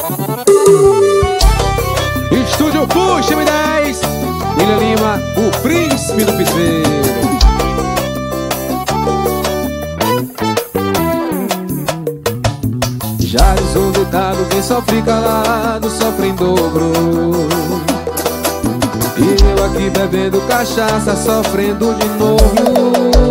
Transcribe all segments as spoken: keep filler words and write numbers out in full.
Estúdio Puxa M dez, William Lima, o príncipe do piseiro. Já diz um ditado, quem sofre calado sofre em dobro. E eu aqui bebendo cachaça, sofrendo de novo.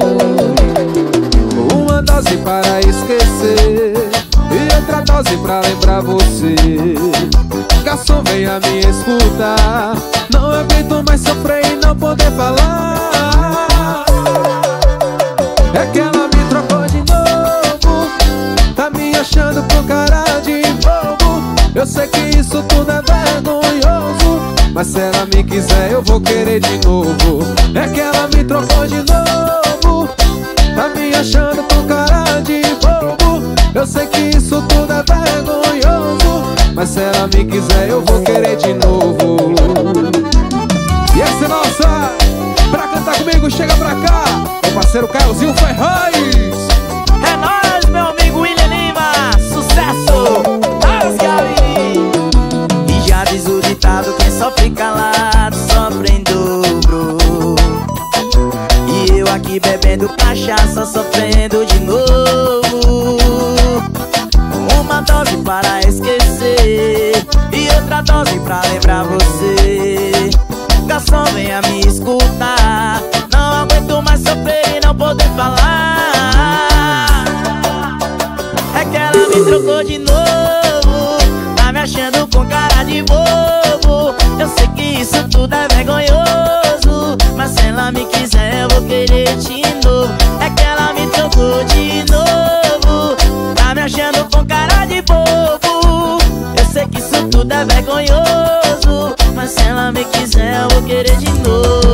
Uma dose para esquecer e outra dose pra lembrar você. Garçom, venha me escutar, não aguento mais sofrer e não poder falar. É que ela me trocou de novo, tá me achando com cara de bobo. Eu sei que isso tudo é vergonhoso, mas se ela me quiser eu vou querer de novo. É que ela me trocou de novo, tá me achando com cara de bobo. Eu sei que isso tudo é vergonhoso, mas se ela me quiser eu vou querer de novo. E essa é nossa, pra cantar comigo, chega pra cá, o parceiro Caiozinho Ferraz. É nóis, meu amigo William Lima, sucesso! E já diz o ditado, quem sofre calado sofre em dobro. E eu aqui bebendo cachaça, sofrendo de novo. Uma dose para esquecer e outra dose pra lembrar você. Garçom, venha me escutar, não aguento mais sofrer e não poder falar. É que ela me trocou de novo, tá me achando com cara de bobo. Eu sei que isso tudo é vergonhoso, mas se ela me quiser eu vou querer de novo. É que ela me trocou de novo, tá me achando com cara de bobo. Eu sei que isso tudo é vergonhoso, mas se ela me quiser eu vou querer de novo.